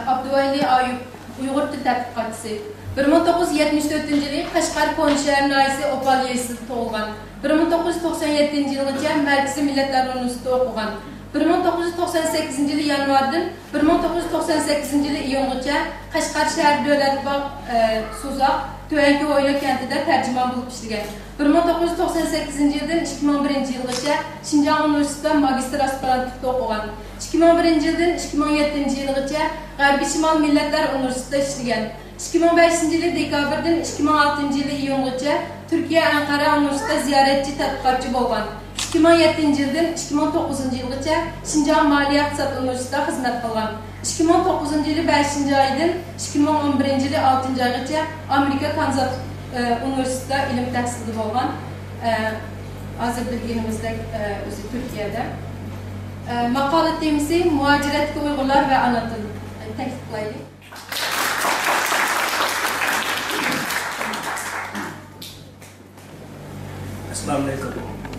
Abduvali Ayub, Uyghur Dil Tədqiqatçısı. 1974 yılı Qashqar Konşehir Naisi Opal Yesiz'de doğulgan. 1997 yılınca Merkezi Milletler Üniversitesi'de okugan. 1998 yılı yanvardan 1998 yılı iyungacha Qashqar şəhər Dövlət Bağ Suzaq Töyənki Oyla kentinde tercüman bulup işleyen. 1998 yıldan 2011 yılgacha Şinjan Üniversitesi'de magistr aspirantlıkta okugan. 2011 yıldan 2017 yılgacha G'arbiy Şimal Milletler Üniversitesi'de işleyen. 2005 yılı dekabrdan 2006 yılı iyungacha Türkiye Ankara Üniversitesi'de ziyaretçi tədqiqatçı bolgan. 2007 yıldan 2009 yılgacha Şinjan Maliye İqtisad Üniversitesi'de hizmet kılgan. 2009 yılı 5. aydan 2011 yılı 6. aygacha Amerika Kansas Üniversitesi'de ilim tahsili bolgan. Hazır bilginimizde özü Türkiye'de. Maqala temisi muhaciretki Uygurlar ve ana dil. Təkliflaydı. Assalamu alaikum.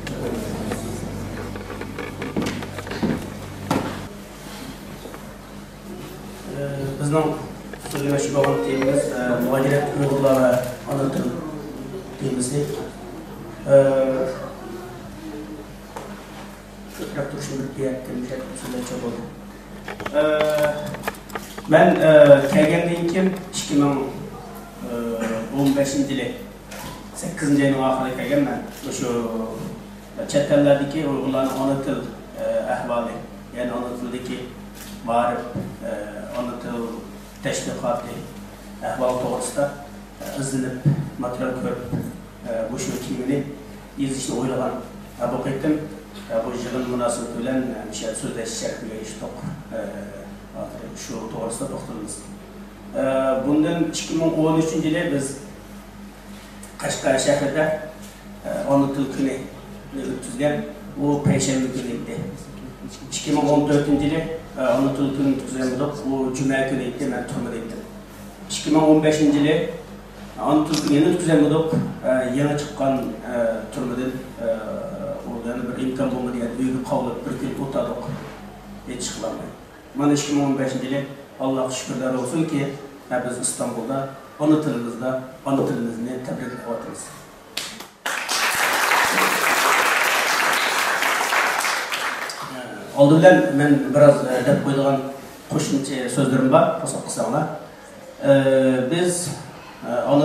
Bizning so'zlashib olgan temamiz muhaciret Uygurlar ve ana dil temisi. Ko'proq turishni bilmayotgan so'zlashib bo'ldi. Men kelgandan keyin 2015 yili 8 ayning oxiriga kelganman. O'sha chet ellardagi Uyg'urlarning ona til ahvoli, ya'ni ona tildagi ma'rif, ona til tashviqoti ahvoli to'g'risida izlanib, material ko'rib, bu shu kiyimni yozishni o'ylagan. Bu qaytim bu yig'in munosabati bilan o'sha so'zlash shartiga ishtiq shu to'g'risida to'xtalamiz. Bundan 2013 yili biz Qashqar shahrida ona til kuni o'tkazgan. U payshanba kuni edi. 2014 yili ona til kuni o'tkazgan edik. U juma kuni edi, men turmada edim. 2015 yili ona til kuni o'tkazgan edik. Yangi chiqqan turmadan oradan bir imkon bo'lmagan uyga qolib bir kun o'tirdik. Hech chiqolmay. Mana 2015 yili Allohga shukrlar olsunki, biz İstanbul'da ana tilimizde, ana tilimizni tebrik ediyoruz. Oldindan men biraz deb qo'ygan qo'shimcha so'zlarim bor, to'sib qilsanglar. Biz ana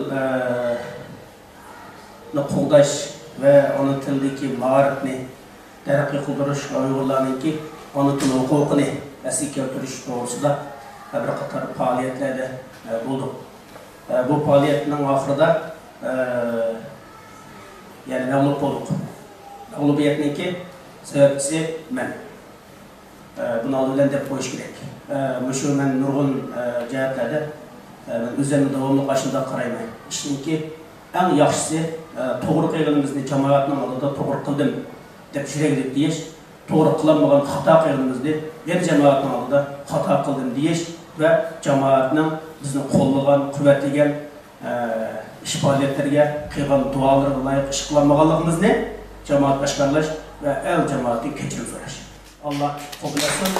tilni qo'llash va ana tildagi ma'rifni taraqqiy qildirish va Uyg'urlarningki ana til huquqini asliga keltirish to'g'risida bir qator faoliyatlarda bo'ldik. Bu faoliyatning oxirida yani mag'lub bo'ldik. Mag'lubiyatniki sababchisi men. Buni oldindan deb qo'yish kerak. Shu men nurg'un jihatlarda men o'zimni davomli qashimda qarayman. Ishniki eng yaxshisi to'g'ri qilganimizni jamoatning oldida to'g'ri qildim deb shiraylik deyish, to'g'ri qilmagan xato qilganimizni yana jamoatning oldida xato qildim deyish ve jamoatning bizni qo'llagan, quvvatlagan ish faoliyatlariga qilgan duolarga loyiq ish qilmaganligimizni jamoat boshqarlash va el jamoatdan kechirim so'rash. Alloh qabul etsin.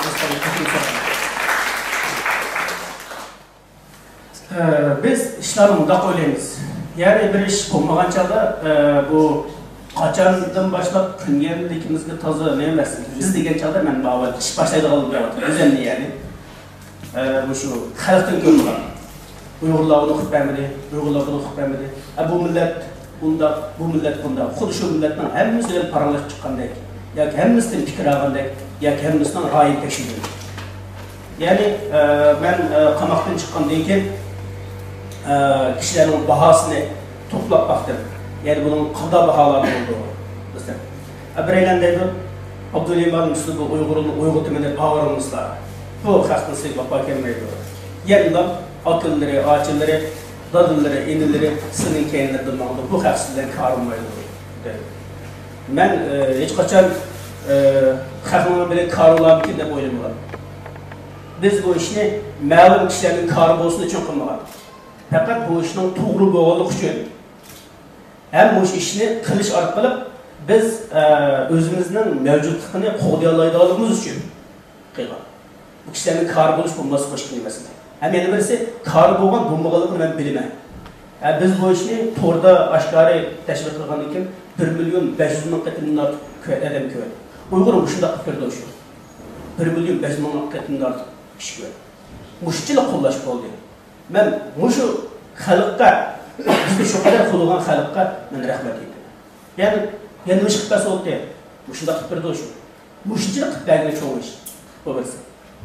Biz ishlarni bunday o'ylaymiz. Ya'ni bir ish bo'lmagan chog'da bu qachondan boshlab kungaligimizga toza ne emas. Biz degan chog'da men avval ish boshlaydigan bo'lyapti. O'zimni ya'ni bu şu xalqdan ko'rgan. Uyg'urlar uni xutbamidi, Uyg'urlar uni xutbamidi. Bu millat bunda, bu millat bunda. Xuddi shu millatning hammasidan paralak chiqqandek, yoki hammasidan fikr olgandek, yoki hammasidan g'oyib tekshirgan. Ya'ni men qamoqdan chiqqandan keyin kishilarning bahosini to'plab baktım. Ya'ni buning qanday baholari bo'ldi? Bizda Abraylandagi Abdulimal Muslim Uyg'ur tilini bavarımızlar. Bu xalqni sevib kelmaydi. Yanılan akılları, ağaçları, dadılları, enileri, sının keyinlerden mağdur. Bu xalqsizden karılmaydı. Ben hiç kaçan xalqının bile karılan ki de boyunmalar. Biz bu işini ma'lum kişilerin karı olsun için kılmalar. Fakat bu işin doğru boğuluk için hem bu işini kılış arkalıp biz özümüzün mevcutluğunu qo'llayoladiganligimiz için kıygan. bu kişilerin karı buluş bulması hoş gelmesin. Hem yani birisi karı bulgan bulmagalıkını ben bilemem. Biz bu işini torda aşkarı teşvik kılgan iken 1.500.000 qatından artıq adam köy. Uyğurun şunda fikirde şu. 1.500.000 qatından artıq kişi köy. Muşçilik qo'llash bo'ldi. Men mushu xalqqa bizde şu kadar qulgan xalqqa men rahmat aytaman. Yani mush qilsa oldi. Mushunda fikirde şu. Muşçilik belki çoğu iş. Bu birisi.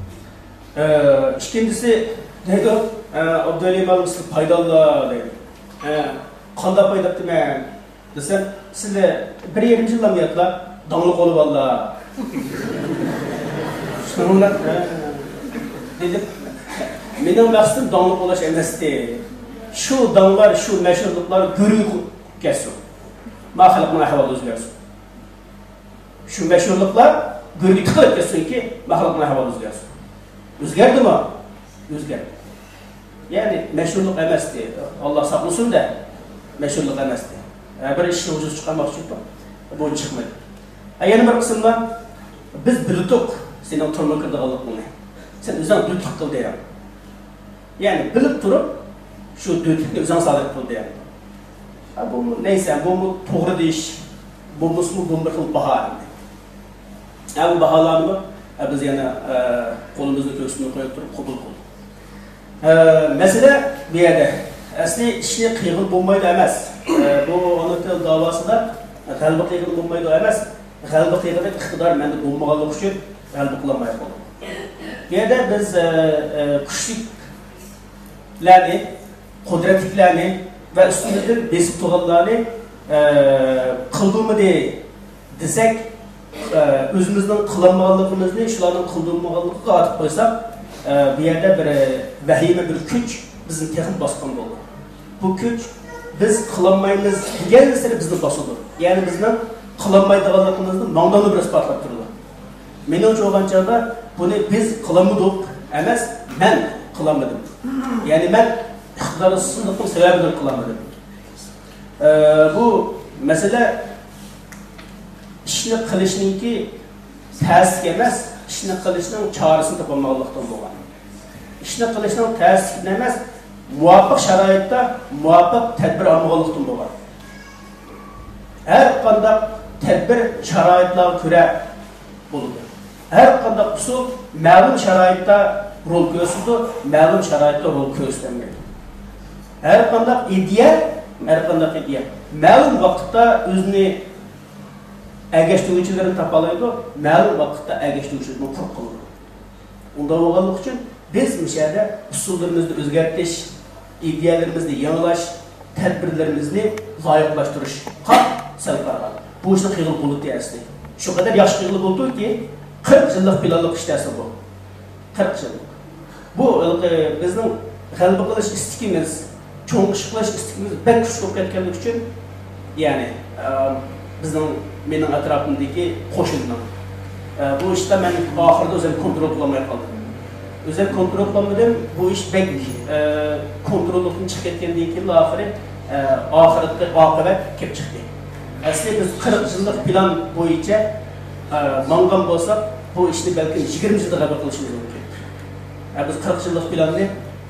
İkincisi neydi o? Abdülhalim almışsın faydalı dedi. Qanda fayda etdi men desem sizde bir yerim yıllam yatla dağlık olup valla. Şunlar dedim. Mening maqsadim dağlık olaş emasdi. Şu dağlar, şu meşhurluklar görüyük gelsin. Ma xalqning ahvoli o'zgarsin. Şu meşhurluklar görüyük qilib kelsin ki ma xalqning ahvoli o'zgarsin. O'zgardi mi? O'zgardi. Yani meşhurluk emasdi. Allah saqlasin da meşhurluk emasdi. Bir ishni o'zi chiqarmoq uchun bu chiqmadi. Yana bir qismda biz bildik sening turma kirdiganligingni. Sen o'zing bilib qil deyam. Yani bilib turib shu dötükni o'zing sodir qil deyam. Bu neyse bu to'g'ri deyish, bu bir xil baho. Bu baholarni biz yana qo'limizni ko'ksini qo'yib turib qabul qildik. Mesele bir yerde. Aslında işini kıyıqıl bulmaydı emas. Bu ana til davasında g'alaba kıyıqıl bulmaydı emas. G'alaba kıyıqıl iqtidar mende bulmağanlık üçün g'alaba qılamayı qoldu. Bir yerde biz güçlüklerini, kudretliklerini ve üstünde besip tuğallarını kıldığımı desek özümüzden kılanmağanlığımızı şulardan kıldığımağanlığı atıp koysak bir yerde bir vahime bir güç bizim texnik baskan oldu. Bu güç biz kılanmayımız diyen mesele bizden basıldı. Yani bizden kılanmaydıqanlığımızın mağdanı biraz partlap durdu. Benim çoğun çağda bunu biz kılanmadık emas ben kılanmadım. Yani ben iqtidarsızlıkın sebebidir kılanmadım. Bu mesele işini qilishninki ta'sir emas, ishni qilishning chorasini topolmaganlikdan bo'lgan. Ishni qilishning ta'siri emas, muvofiq sharoitda muvofiq tadbir olmaganlikdan bo'lgan. Har qanday tadbir sharoitlarga ko'ra bo'ladi. Har qanday usul ma'lum sharoitda rol ko'rsatdi, ma'lum sharoitda rol ko'rsatmaydi. Har qanday ideya ma'lum vaqtda o'zini ergeçtiğicilerin tapalaydı, ma'lum vakitte ergeçtiğicilerini kurp kıldı. Onda olganlık için biz müşahede usullerimizi özgertiş, ideyalarımızı yanılaş, tedbirlerimizi layıklaştırış. Sel kararlı. Bu işin kıyılık buldu diyersin. Şu kadar yaş kıyılık oldu ki 40 yıllık planlık işlerse bu. 40 yıllık. Bu bizim g'alaba qilish istikimiz, cho'ng ish qilish istikimiz pek kuchli bo'lib ketganligi uchun, ya'ni bizning mening atrofimdagi qo'shnilar bu ishda men oxirida o'zim kontrol qilolmay qoldim. O'zim kontrol qilolmadim. Bu ish pek kontroldan chiqib ketgandan keyin oxirida oqibat kelib chiqdi. Aslida biz 40 yillik plan bo'yicha mangan bo'lsak, bu ishni balki 20 yilda qabul qilishimiz mumkin. Biz 40 yillik planni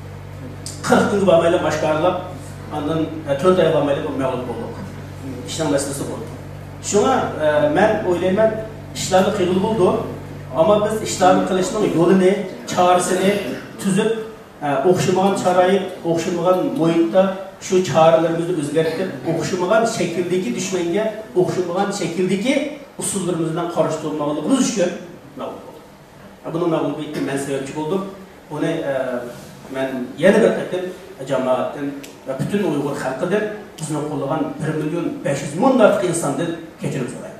40 kun bo'lmayli boshqarib, ondan 4 oy bo'lmayli mag'lub bo'ldik. İşin meselesi bu. Şuna ben o'ylayman, ishlarni qiyin bo'ldi, ama biz ishlarni qilishning yo'lini, chorasini tuzib, o'xshamagan sharoit, o'xshamagan muhitda shu choralarimizni o'zgartirib, o'xshamagan shakldagi dushmanga, o'xshamagan shakldagi usullarimizdan qarashtirmoqligimiz uchun mag'lub bo'ldik. Buni mag'lubiyatga men sababchi bo'ldim. Buni men yana bir qatim jamoatdan va butun Uyg'ur xalqidan bizni qo'llagan 1.500.000 ortiq insondan kechirim so'rayman.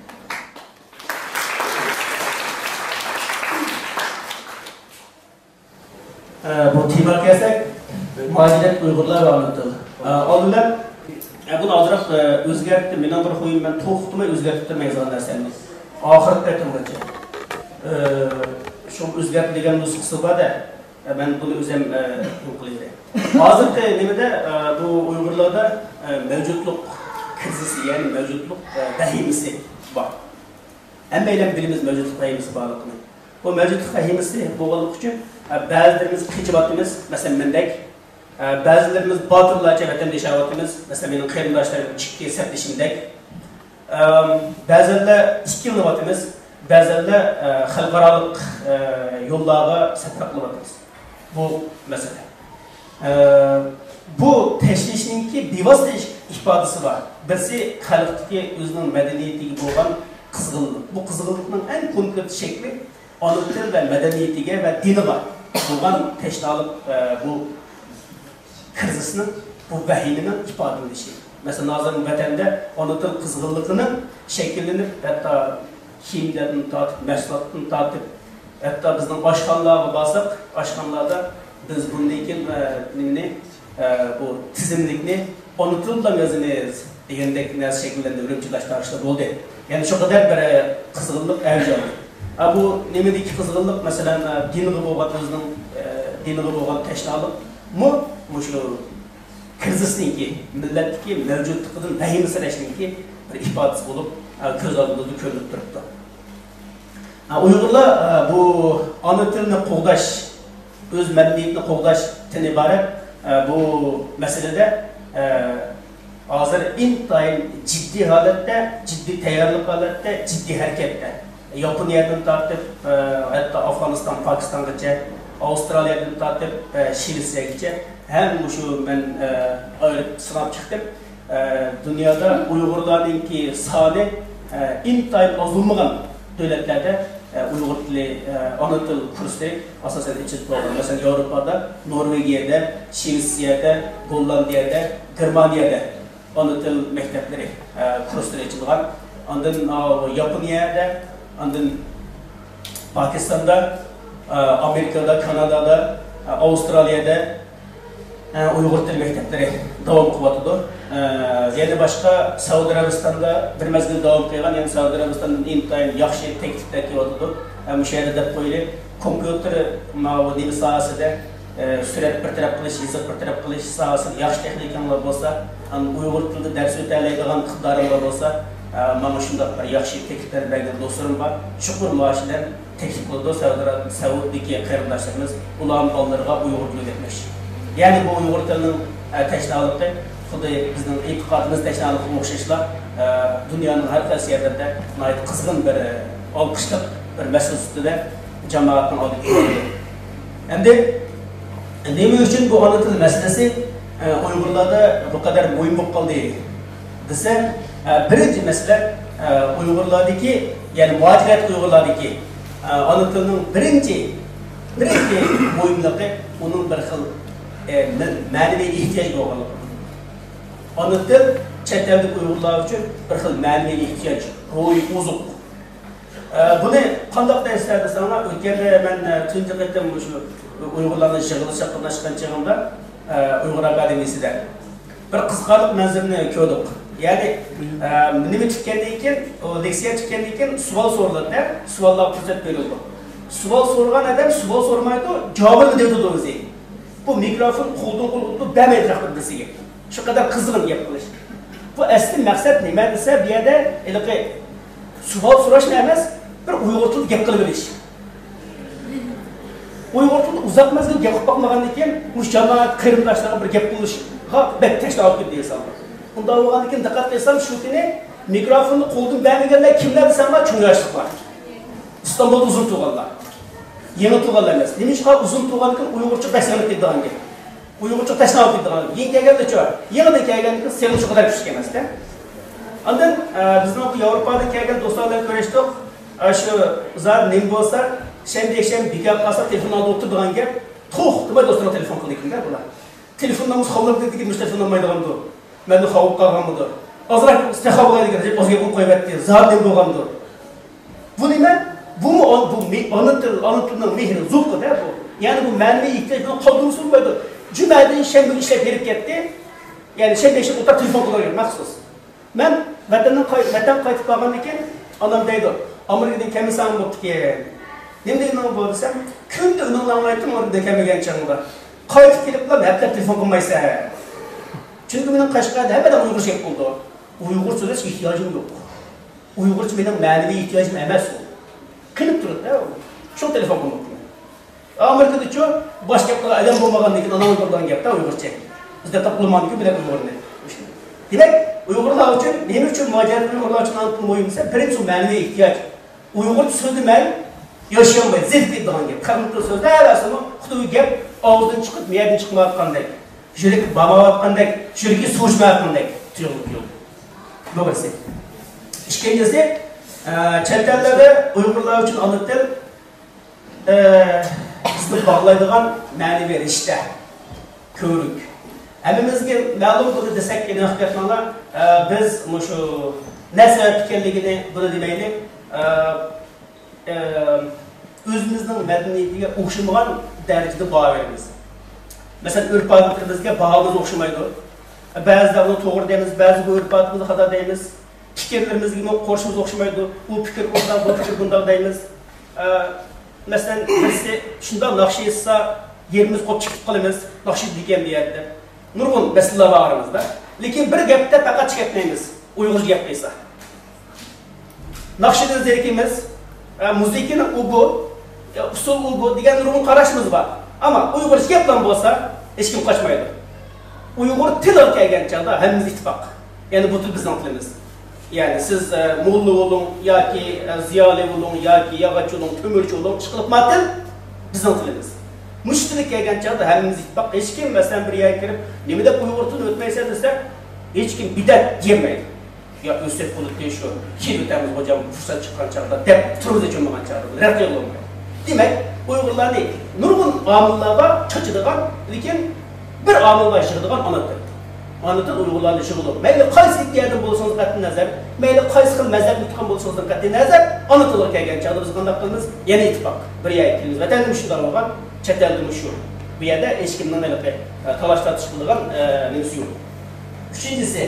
Bu temaga kelsak, muajirat Uyg'urlar va olimlar. Olimlar buni ozroq o'zgartdi. Mening bir xo'yim men to'xtamay o'zgartirmaydigan narsani. Oxirgi qatimgacha. Shu o'zgartdi degan nusxasi bor-da. Ben bunu özüm qilayman. Hozirgi nimada bu Uyg'urlarda mavjudlik krizisi, ya'ni mavjudlik vahimasi bor. Hammaylar bilamiz mavjudlik vahimasi borligini. Bu mevcut fahimisi boğalık için bazılarımız kıcıbatımız, mesela mendek, bazılarımız batırlarca vatandaş avatımız, mesela benim kıyımdaşlarım çıktığı sertleşimdek, bazılarla iki yıllıvatımız, bazılarla halkaralık yollara satraklıvatımız. Bu mesele. Bu teşhişinki bivasıta ifadesi var. Birisi halktaki özünün medeniyeti olan kızgınlık. Bu kızgınlıkın en konkret şekli onun til ve medeniyetiga ve dini var. Bugan teşnalık bu krizisinin, bu vahiminin ifade edilişi. Mesela Nazır'ın vatanda onun til kızgınlığının şekillenip, hatta kimlerden tatip, meslatını tatip, hatta bizden aşkanlığa basak, aşkanlığa biz bundayken bu tizimlikni unutildan özünüz degandek narsa şekillendirib ürümçilaştırışlar oldu. Yani şu kadar bir kızgınlık avj aldı. Bu nemedeki kızgınlık mesela dini bo'lgan o'zining dini bo'lgan teşnalık mu şu krizisninki, milletdeki mevcutluğunun vahimsirashninki bir ifadesi bulup göz aldığımızda ko'rinib turibdi. Uyg'urlar bu ana tilni qo'g'dash, o'z madaniyatini qo'g'dashdan iborat bu meselede hozir intayin ciddi holatda, ciddi tayyorlik holatda, ciddi harakatda. Yaponiyadan tortib, hatta Afg'oniston, Pokistongacha, Avstraliyadan tortib, Shvetsiyagacha ham shu men sinab chiqdim. Dunyoda Uyg'urlarninki soni intayin ozilmagan davlatlarda Uyghur tili, ana til kursları asasen içinde program. Mesela Avrupa'da, Norveç'de, Şvetsiya'da, Hollandiya'da, Germaniya'da ana til mektepleri kursları içinde var. Ondan Japonya'da, ondan Pakistan'da, Amerika'da, Kanada'da, Avustralya'da Uyghur tili mektepleri devam kıvatıdır. Yani başka Saudi Arabistan'da bir mezgil devam kıygan, yani Saudi Arabistan'ın intayın yaxşı teklifler kıvatıdır. Müşahede de koyulu, kompüter nemi sahasında süret bir taraf kılış, yazık bir taraf kılış sahasında yaxşı texnikanlar olsa, Uyghur tilde ders ötələydiğen kıqdarımlar olsa, bana şunda bir yaxşı teklifler vergen dostlarım var. Şükür maaşından teklif oldu Saudi'deki kıyımdaşlarımız, ulan ballarına Uyghur tili etmiş. Yani bu Uyghur tilinin teşnalığı, bizning etiqodimiz teşnalıqqa o'xshashlar dunyoning har qaysi yerlarida qizg'in bir olqishliq bir masala ustida jamoatning oldiga keldi. Endi nima uchun bu ona til masalasi Uyg'urlarda bu qadar muhim bo'lib qoldi desa, birinchi masala Uyg'urlardagi, ya'ni muajirat Uyg'urlardagi ona tilining birinchi muhimligi uning bir xil ma'naviy ehtiyoj bo'lganligi. Ana til chet ellik Uyg'urlar uchun bir xil ma'naviy ehtiyoj, ruhiy ozuq. Buni qanday deysizlar desanglar, o'tganda men tunji qatam shu Uyg'urlarning yig'ilishga qatnashgan chog'imda Uyg'ur akademiyasida bir qiziqarli manzilni ko'rdik. Ya'ni nima chiqqandan keyin, leksiya chiqqandan keyin savol so'raladi, savollar ko'rsatib berildi. Savol so'ragan odam savol so'ramaydi, javobini deydi o'zi. Bu mikrofon qo'ldan-qo'lga bermaydi raqibisiga. Şu kadar kızgın yapılış. Bu asli maksat nima desa, bu yerda ilqi savol so'rash emas, bir Uyg'ur tilida gap qilib berish. Uyg'ur tilida uzoq mazgil gap qilib boqmagandan keyin, mush jamoat qarindoshlarga bir gap qilishga bet tashlab ketdi desam. Unda bo'lgandan keyin diqqat qilsam, shu kuni mikrofonni qo'ldan bermaganlar kimlar desamlar, cho'ngashliq bor. İstanbulda uzun tug'anlar. Yeni tug'anlar emas. Nima uzun tug'andan keyin Uyg'urcha tashlanib ketgan gap. Uyg'urcha tashlab ketgan. Yeng kelganda-chi, yig'ida kelganda sen shu qadar kuchli emas-da. Ondan bizning bu Yevropada kelgan do'stlarlar ko'rishdik. Shu zar nim bo'lsa, shendek bikab qolsa telefonda o'tirgan gap, to'xtamay do'stlarga telefon qildik-da bular. Telefondan xabar dedi, telefon olmaydigandir. Meni xavf qolganmidi? Azroq istihobaga deb o'ziga qo'yib qo'yibdi. Zar nim bo'lgandir. Bu nima? Bu ona tilning mehri zuqda bu. Ya'ni bu ma'naviy ehtiyojni qoldirib bo'lmaydi. Cümleden şembe işlep verip gitti. Yani şembe işlep oturup telefon kullanıyor, mahsus. Ben vatan kayıtıp bağlandı ki, adam deydi, Amerika'dan kemi sağım oldu ki, ne deydi onu bu desem, kümde ünlüğünü orada kemi gençliğinde. Kayıtıp gelip lan, hep de telefon kullanmaysa. Çünkü benim Kaşgar'da hep adam Uygur şey oldu. Uygur söylüyorsa ihtiyacım yok. Uygurca benim manevi ihtiyacım emez o. Kınıp durur da o. Şu telefon qilmoqda. Amerikada-chu boshqa gaplar adam bo'lmagandan keyin ana o'ylardan gapda Uyg'urcha. Bizda topilmadi-ku bilan Uyg'urni. Demak, Uyg'urlar uchun, nima uchun mujohid Uyg'urlar uchun anlatib qo'yilsa, birinchi ma'naviy ehtiyoj. Uyg'ur so'zlamay yaşayamaydi, zevk etdiğin gap. Qanday so'zlar asli xudo gap og'izdan chiqib, miyadan chiqmayotgandek, yurak bamayotgandek, yuragi so'chmayotgandek tuyulib yo'q. Doğrusu. İkincisi, chet-ellarda Uyg'urlar uchun ana til bizni bog'laydigan ma'naviy rishta, ko'rik. Hammamizga ma'lum bo'ldi desak, haqiqatan biz shu nasab ekanligini buni demaylik, o'zimizning madaniyatiga o'xshamagan darajada baho beramiz. Masalan, urf-odatimizga bahomuz o'xshamaydi. Ba'zida uni to'g'ri deymiz, ba'zida urf-odatimizni xato deymiz. Fikrlarimizga qo'shimiz o'xshamaydi. U fikr bundan, bu fikr bundan deymiz. Masalan, birisi shunday naqsh etsa, yerimiz qo'yib chiqib qolamiz, naqsh degan bu yerda. Nurg'un masalalar bor aramizda. Lekin bir gapda faqat chiqmaymiz. Uyg'ur gaplaysa. Naqshdan zerikimiz, muzikani u usul u degan nurg'un qarashimiz bor. Ama Uyg'ur gap bilan bo'lsa, hech kim qochmaydi. Uyg'ur til kelgan chog'da hammamiz ittifoq. Ya'ni bu til bizning tilimiz. Ya'ni siz mo'lla bo'lun yoki ziyoli bo'lun yoki yog'och bo'lun, ko'mirchi bo'lun, chiqilib matil bizning tilimiz. Mushtil kelgan chog'da hammamiz ittifoq. Hech kim masalan bir yerga kirib, nima deb Uyg'ur tilini o'tmaysa desa, hech kim bidat demaydi. Ya O'sep bo'lib shu, kim o'tamiz hocam fursat chiqqan chog'da deb turib cho'magan chog'da rad yo'lmaydi. Demak, Uyg'urlarning nurg'un omillarga cho'chadigan, lekin bir omilga yig'adigan ona til. Ona til Uyg'urlarning shug'uli. Mayli qaysi yerdan bo'lsangiz qat'iy nazar, mayli qaysi xil mazhab tutgan bo'lsangiz qat'iy nazar, ona tilga kelgan chog'da biz qanday qilamiz? Yana ittifoq. Bir yerga kelamiz. Vatanimiz shunday bo'lgan, chet elda shu. Bu yerda hech kimning talash tortish qiladigan nimasi yo'q. Uchinchisi,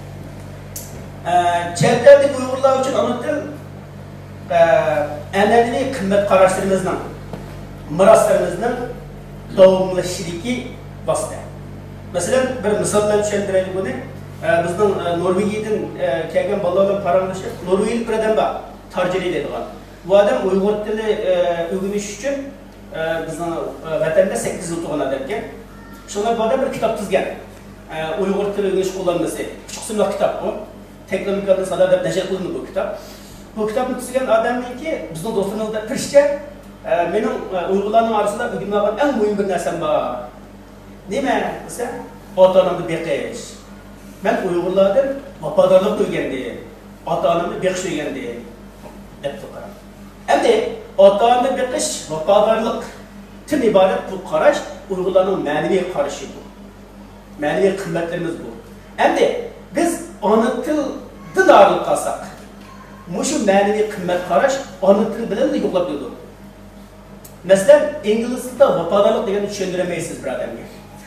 chet eldagi Uyg'urlar uchun ona til an'anaviy qimmat qarashlarimizning, miroslarimizning davomlashishidagi vosita. Masalan, bir misol bilan tushuntiraylik buni. Bizning Norvegiyadan kelgan bolalar bilan paranglashib, Norvegiyalik bir odam bor, tarjima deydigan. Bu odam Uyg'ur tili o'rganish uchun bizning vatanda 8 yil turgan odam ekan. Shunday bu odam bir kitob tuzgan. Uyg'ur tili o'rganish qo'llanmasi. Kichik qismli kitob bu. Teknologiyani sadar deb nashr qilinadi bu kitob. Bu kitobni tuzgan odamniki bizning do'stlarimizda pirishcha, mening Uyg'urlarning orasida o'rganmagan eng muhim bir narsam bor. Nima desa, ota-onamni beqish. Men Uyg'urlardan vafodorlik o'rgandim. Ota-onamni beqish o'rgandim deb to'qaram. Endi ota-onani beqish, vafodorlik tin iborat bu qarash Uyg'urlarning ma'naviy qarashi bu. Ma'naviy qimmatlarimiz bu. Endi biz ona tildan ayrılib qalsak, mushu ma'naviy qimmat qarash ona til bilan yo'qlab qo'ydi. Masalan, ingliz tilida vafodorlik deganni tushuntirmaysiz bir odamga.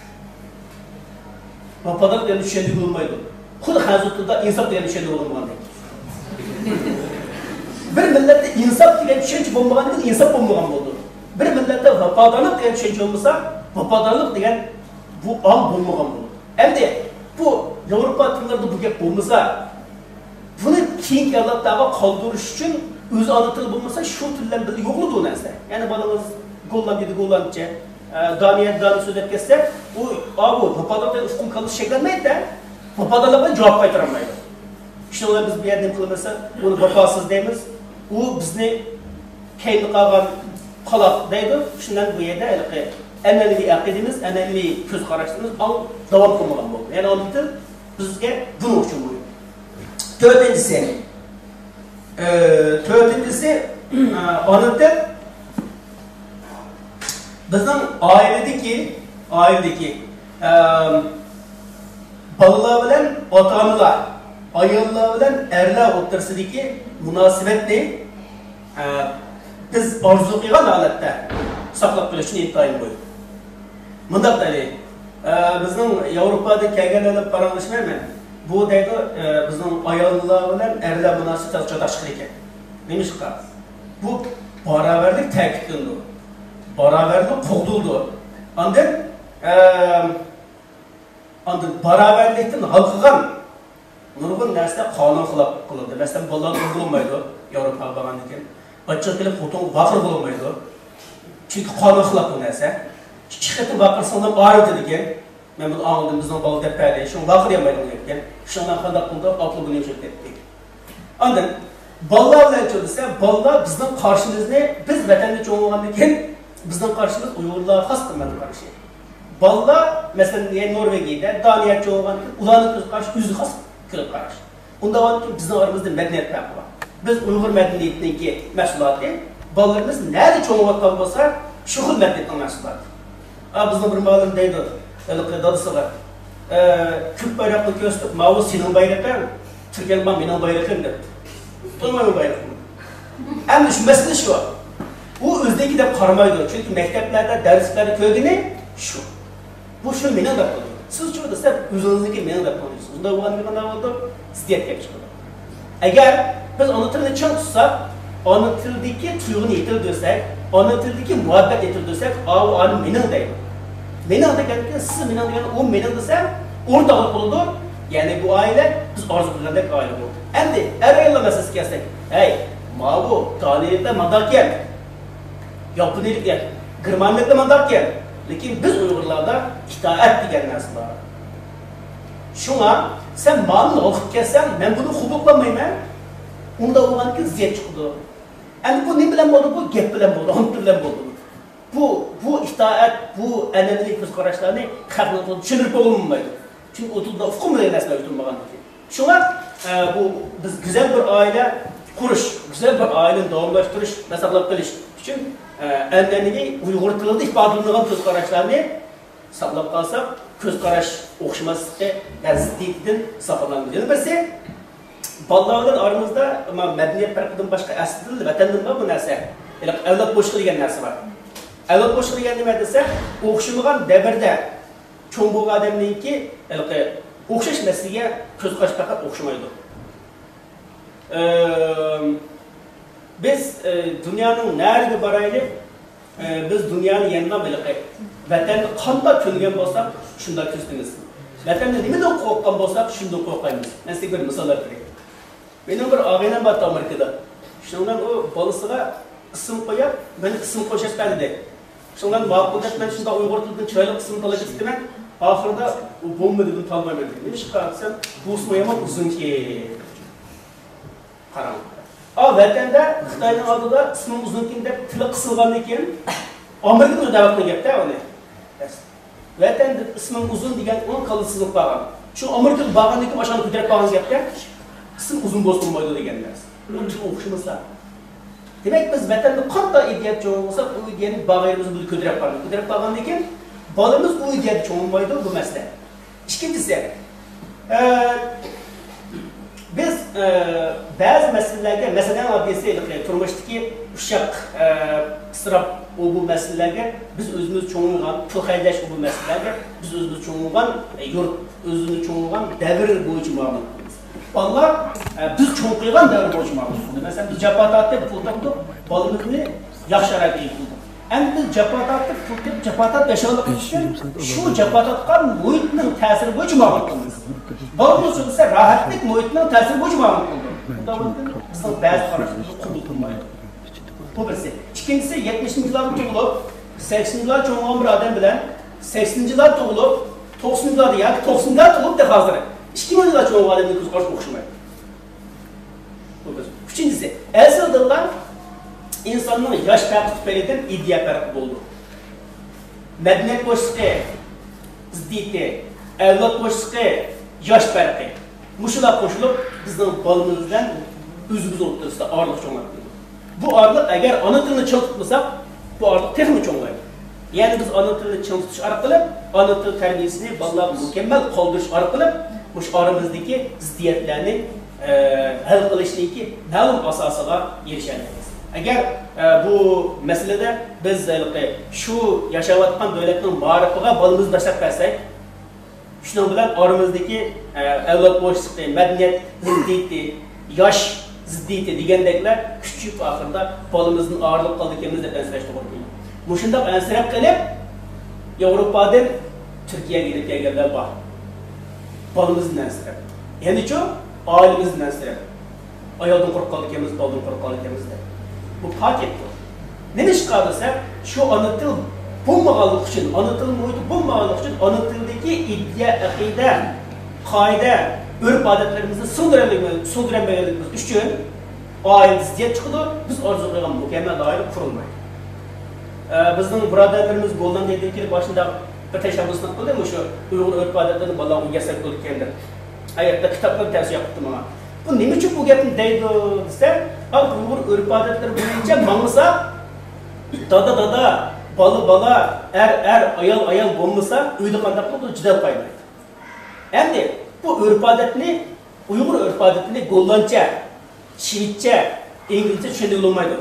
Vafodorlik deganni tushuntirib bo'lmaydi. Xuddi hozir tilida insof deganni tushuntirib bo'lmagandek. Bir millatda insof degan tushuncha bo'lmagandan insof bo'lmagan bo'ldi. Bir millatda vafodorlik degan tushuncha bo'lmasa, vafodorlik degan bu ong bo'lmagan bo'ldi. Endi bu Avrupa tillarida bu gap bo'lmasa, buni keyingi avlodlarga qoldirish uchun o'z ona tili bo'lmasa, shu tillar bilan yo'qladi u narsa. Ya'ni bolangiz Gollandiyada gollandcha, Daniyada so'zlab ketsa, u vafodorlikdan hukm qilish shaklanmaydi-da. Vafodorlikga javob qaytarolmaydi. Işte ular biz bir yerda qilmasa, uni vafosiz deymiz. U bizni keyingi qolgan qaloq deydi. Shundan bu yerda an'anaviy aqidamiz, an'anaviy ko'z qarashimiz davom qilmagan bo'ldi. Ya'ni ona til bizga buni uchun bu. To'rtinchisi ona til bizning oiladagi bolalar bilan ota-onalar, ayollar bilan erlar o'rtasidagi munosabatni biz orzu qilgan holatda saqlab qolishni intayin qo'ydi. Mundaq deylik, bizning Yevropada kelganlarga paranglashmayman. Bu deydi bizning ayollar bilan erlar munosabati cho'tash ekan. Nimishqa? Bu barobarlik ta'kidlandi. Barobarlik qo'g'dildi. Ondan barobarlikdan halqilgan nurg'un narsa qonun xilof qilindi. Masalan, bolalar o'g'ilmaydi, Yevropa bo'lgandan keyin. Ochchiq kelib xotin vaqir bo'lmaydi. Çünkü kanı xilaf bu narsa. İki qitim baqirsanlar ağrıdı degan. Men bunu anladım, bizning bola deb berdi. Şunu baqiryamaydim degan. Shundan qanday qildi, aqli buni yo'q dedi. Ondan bolalar bilan cho'disa, bolalar bizning qarshimizni biz vatanda cho'ng'ilgandan keyin bizning qarshimiz Uyg'urlarga xos qilmadi qarshi. Bolalar masalan Norvegiyada Daniya cho'ng'ilgan, ularning ko'z qarashi o'ziga xos ko'rib qarash. Unda bizning oramizda madaniyat farqi bor. Biz Uyg'ur madaniyatiniki mahsulotni bolalarimiz nerede cho'ng'ilgan bo'lsa, shu xil madaniyatning mahsuloti. Bizning bir ma'lum deydi, dadasi var. Ko'p bayroqni ko'rsatib, "Ma'vu sening bayrog'ing, Turkiyalik mening bayrog'im" deb. To'ymayman bayrog'im. Endi shu masala shu. U o'zidagi deb qaramaydi, chunki maktablarda, darslarda ko'rgani shu. Bu shu mening deb qo'ydi. Siz shu desa, o'zingizniki mening deb qo'yasiz. Unda bo'lganda nima bo'ldi? Ziddiyat kelib chiqadi. Agar biz ona tilini chang tutsak, ona tildagi tuyg'uni yetildirsak, ona tildagi muhabbat yetildirsak, u ani mening deydi. Mening deganki, siz mening degan, u mening desa, o'rtog'lik bo'ladi. Ya'ni bu oila biz orzu qilgandek oila bo'ldi. Endi ayollar masalasiga kelsak, hey, mana bu Daniyada mandor kel. Yaponiyaliklar, Germaniyaliklar mandor kel. Lekin biz Uyg'urlarda itoat degan narsa bor. Shunga sen ma'lum o'qib kelsan, men buni qabul qilmayman. Unda o'g'anki ziyat chiqdi. Endi bu ne bilan bo'ldi? Bu gap bilan bo'ldi, on bilan bo'ldi. Bu itoat, bu an'anaviy ko'z qarashlarni xalqni tushunib bo'lmaydi. Çünkü oturda ufkum degan narsa o'tilmagan. Shunga bu biz güzel bir aile qurish, güzel bir aileni davomlashtirish, masalab qilish uchun an'anaviy Uyg'ur tilida ifodalangan ko'z qarashlarni saqlab qolsak, ko'z qarash o'xshamasligi ziddiyatidan saqlanamiz. Yana birisi bolalarning aramizda madaniyat farqidan boshqa asli vatandan bor bu narsa. Avlod bo'shliq degan narsa bor. Avlod bo'shliq degan nima desa, o'xshamagan davrda cho'ng bo'lgan odamningki, o'xshash narsaga ko'z qarash faqat o'xshamaydi. Biz dunyoning nariga boraylik, biz dunyoni yandan bilib, vatanni qanday ko'ngan bo'lsak, shunday ko'zimiz. Vatanni nimadan qo'rqqan bo'lsak, shunday qo'rqamiz. Men sizga bir misollar beraman. Mening bir og'aynim bor Amerikada. Shundan u bolasiga ism qo'yib, meni ism qo'shishdi dedi. Shundan ma'qul deb men shunday Uyg'ur tilidan chiroyli ism qo'yib ketdim. Ahırda o bomba dedim tanımayı Ne çıkartsam bu usmayama uzun ki karan. Vatanda Xitoyning oldida ismim uzun ki deb tili qisılgandan keyin Amerikada da'vat qilganda uni. Vatanda ismim uzun degan o'n qilsizlik bo'lgan. Shu Amerikada borgandan keyin o'shani ko'tarib qolgan gapda ism uzun bo'lmaydi degan narsa. Uncha o'xshamasa. Demak biz vatanda qanday ideyat bo'lsa, u ideyani bag'irimizni ko'tarib qolgan. Ko'tarib qolgandan keyin balımız bu ideyada çoğunmaydı bu mesele. İkincisi, biz bazı meselelerge, mesela adresi turmuştaki uşak ısrap bu meselelerge, biz özümüz çoğunluğun, tılhaydaş bu meselelerge, biz özümüz çoğunluğun, yurt özümüz çoğunluğun devir boyunca muhabbetimiz. Vallahi biz çoğunluğun devir boyunca muhabbetimiz. Mesela biz Japatat'ta bu fotoğrafta balımızı yaşarak iyi bulduk. Endi biz japatatni tutib, japatat yaşamak için şu japatatgan muhitning ta'siri bo'yicha ma'lum qilamiz. Bo'lmasa esa rahatlik muhitning ta'siri bo'yicha ma'lum qildik. Bunda bizning ba'zi qarashlarimiz qabul qilmaydi. Bu birisi. Ikkinchisi 70'yillarda tug'ilib, 80'yillarda cho'ng'on bir odam bilan 80'yillarda tug'ilib, 90'yillarda yoki 90'yillarda tug'ilib deb hozir 2000'yillarda cho'ng'on odamning ko'z qarashi o'xshamaydi. Bu bir. Uchinchisi, aslida İnsanın yaş farkı tüpeliden iddia farkı oldu. Medeniyet boşluğu, ziddiyeti, evlat boşluğu, yaş farkı. Muşula koşulup bizden balımızdan özümüz ortasında ağırlık çoğunlatıyor. Bu ağırlık eğer ana dilini çıl tutmasak, bu ağırlık teknik çoğunlayır. Yani biz ana dilini çıl tutuş arkalı, ana dil terbiyesini vallahi mükemmel kaldırış arkalı, bu aramızdaki ziddiyetlerini hal kılıştaki malum asasına erişenler. Eğer bu meselede biz şu yaşayotgan devletning ma'rifiga balimizni tashlab bersak, shuning bilan oramizdagi avlod bo'shliqi, madaniyat ziddiyati, yosh ziddiyati degandeklar kuchib oxirida balimizni og'irlik qildik deb anslash to'g'ri keladi. Bu shunday ansirab qilib Yevropadan Turkiyaga kelib kelganlar bor. Balimizni ansirab. Ya'ni-chu oilamizni ansirab. Ayoldan qo'rqqanligimiz, baldan qo'rqqanligimiz. Bu paket bu. Ne iş kalırsa şu ana til bulmağanlık için, ana til muhiti bulmağanlık için ana tildeki iddia, akide, kaide, örf adetlerimizi sığdıramayalımız için aile ziddiyet çıkıdı, biz arzu kılgan mükemmel aile kurulmaydı. Bizning birodarlarimiz bo'lgan dediki başında bir teşebbüsünü kıldı mı şu Uyghur örf adetlerini balağı uygasak olduk kendir. Ayakta kitaplar tavsiye yaptım ama. Bu nima uchun bu gapni deydi desa, Uyghur örf adetleri boyunca mangısa dada, bala, ayal bo'lmasa, uyda qanday qilib jidal qo'ymaydi. Endi bu örf adetini, Uyghur örf adetini gollancha, şivitcha, İngilizce tushunib olmaydi.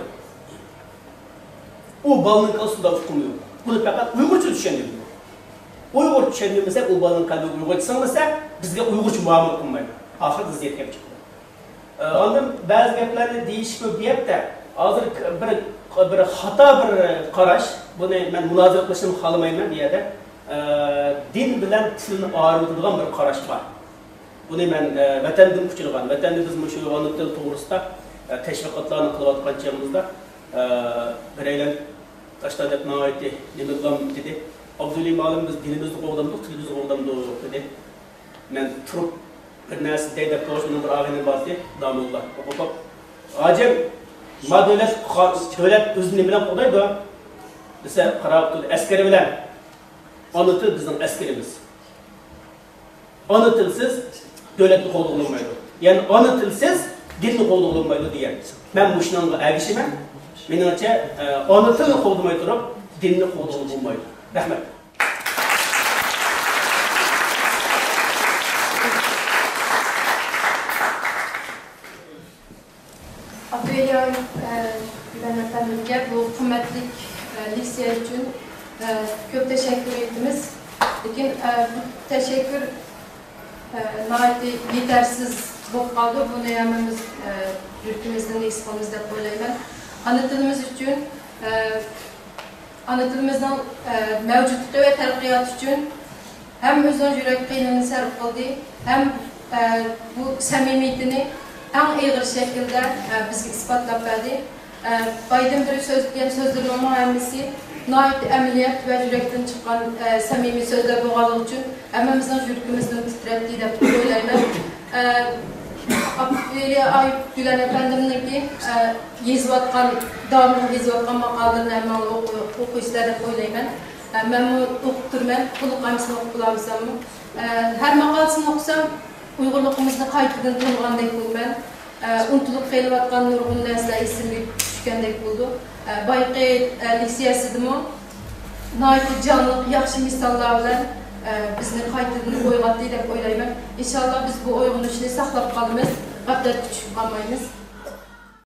O balının kalsında hüküm yok. Bunu fakat Uygurca düşünebiliyor. Uygurca düşünebilmese, o balının kalbi Uygurca sanmasa, bizge Uygurca muamele kılmaydı. Ahırda ziyet gap çıktı. Ondan bazı gaplarni değişik bir de, hazır bir hata bir qarash, bunu ben münazara qilishni xohlamayman bu yerda. Din bilan tilni ayiradigan bir qarash bor. Bunu ben vatandan kuchilgan, vatanda biz shu ona til to'g'risida tashviqotlarni qilayotgan chog'imizda bireyler taşta dep naiti nimizlam dedi. Abdülhamid Malim biz dinimizni qo'g'damdik, tilimizni qo'g'damdik dedi. Men turib bir narsa deydi, to'g'risini bir ağayning bor dedi, Damullah. Hop. Acem devlet o'zini bilan qo'ydi. Desa qarab turdi, askari bilan. Ona til bizning askarimiz. Ona tilsiz devletni qo'g'dolmaydi. Ya'ni ona tilsiz dinni qo'g'dolmaydi degan. Men bu shunga ergishiman. Menimce ana tilni qo'llamay turib, dinni qo'llab bo'lmaydi. Rahmat. Abdülhamid Gülen Efendim'e bu kıymetli liseyi için çok teşekkür ettiğimiz. Lakin bu teşekkür yetersiz bulup kaldı. Bunu yememiz yurtumuzdan eksikimizde koyulayım. Ana tilimiz için, ana tilimizin mevcutluğu ve terkiyatı için hem özün yürek kıynını sarf kıldı, hem bu samimiyetini en iyi şekilde bizge ispatlap verdi. Bayden bir sözlerin muhammesi, naiti əməliyyat ve yürekten çıkan samimi sözler boğalığı için əmemizin yüreğimizden titrettiği de söylerler. Veli Ayıp Gülen Efendim'in ki devamlı yazıvatkan makalarını hemen okuyuşlarına koyulayım. Ben bunu okuturmen, kuluk kaymasını okulamsam mı? Her makalesini okusam, Uygurluğumuzda kayıtıdan tanıgandek buldu ben. Untulup kayılavatkan nurgun nesle isimli düşkendek buldu. Bayqi lisiyasidim o. Naiti canlıq, yaxşı misallar bilen bizni kayıtını koyulatdı deyip oylayım. İnşallah biz bu oyunun içini saxlap kalmaz, qaplar küçük kalmayız.